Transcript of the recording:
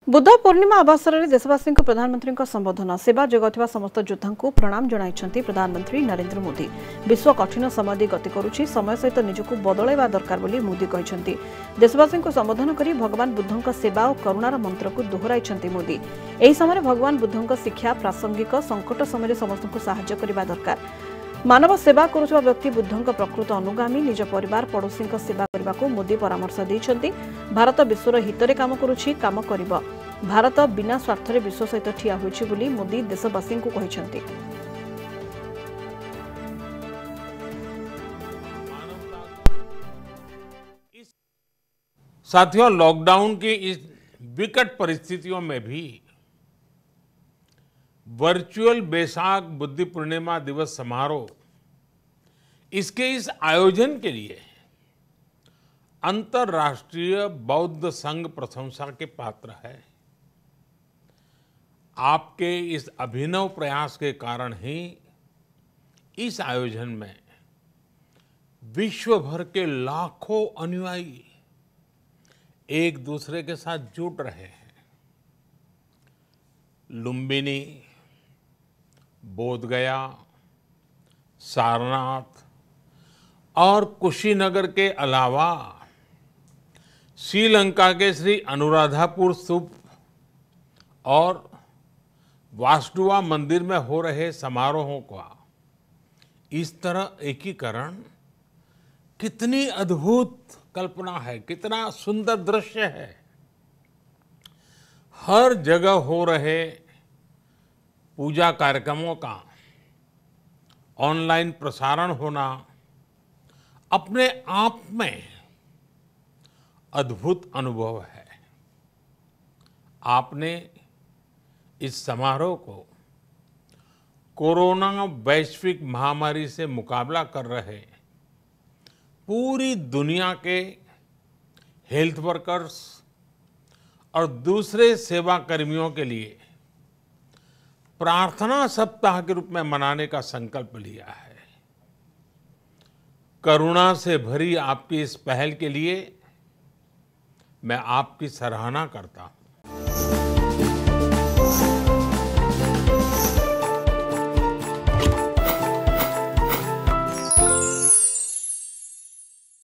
बुद्ध पूर्णिमा अवसर में देशवासी को प्रधानमंत्री संबोधन सेवा जगुवा समस्त योद्धा को प्रणाम जणाइछन्ति प्रधानमंत्री नरेंद्र मोदी। विश्व कठिन समय गति करुछि, समय सहित निजक बदलैवा दरकार बोली मोदी कहिछन्ति। देशवासी को संबोधन करी भगवान बुद्धଙ୍କ सेवा और करुणार मंत्र को दोहराइछन्ति मोदी। एही समय भगवान बुद्धଙ୍କ शिक्षा प्रासंगिक संकट समय समस्त को सहायता करबा दरकार। मानव सेवा करुवा व्यक्ति बुद्धଙ୍କ प्रकृत अनुगामी, निज परिवार पड़ोशी सेवा करने को मोदी परामर्श देइछन्ति। भारत विश्वर हितरे काम करुछि, काम करिब। भारत बिना स्वार्थरे विश्व सहित ठिया होइछि बोली मोदी देशवासी को कहिछन्ति। साथियों, लॉकडाउन की इस विकट परिस्थितियों में भी वर्चुअल बैसाख बुद्धि पूर्णिमा दिवस समारोह, इसके इस आयोजन के लिए अंतर्राष्ट्रीय बौद्ध संघ प्रशंसा के पात्र है। आपके इस अभिनव प्रयास के कारण ही इस आयोजन में विश्व भर के लाखों अनुयायी एक दूसरे के साथ जुड़ रहे हैं। लुम्बिनी, बोधगया, सारनाथ और कुशीनगर के अलावा श्रीलंका के श्री अनुराधापुर स्तूप और वासुदेवा मंदिर में हो रहे समारोहों का इस तरह एकीकरण कितनी अद्भुत कल्पना है, कितना सुंदर दृश्य है। हर जगह हो रहे पूजा कार्यक्रमों का ऑनलाइन प्रसारण होना अपने आप में अद्भुत अनुभव है। आपने इस समारोह को कोरोना वैश्विक महामारी से मुकाबला कर रहे पूरी दुनिया के हेल्थ वर्कर्स और दूसरे सेवा कर्मियों के लिए प्रार्थना सप्ताह के रूप में मनाने का संकल्प लिया है। करुणा से भरी आपकी इस पहल के लिए मैं आपकी सराहना करता हूं।